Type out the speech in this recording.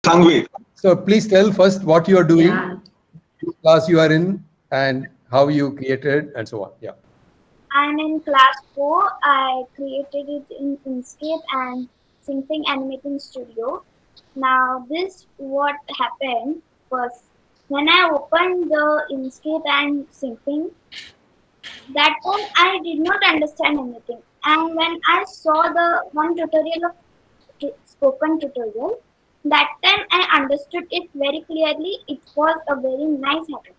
Sangvi. So please tell first what you are doing, Yeah. which class you are in, and how you created, and so on. Yeah. I'm in class 4. I created it in Inkscape and Syncing Animating Studio. Now, this what happened was when I opened the Inkscape and Syncing, that time I did not understand anything. And when I saw the one tutorial of spoken tutorial, that time I understood it very clearly. It was a very nice hackathon.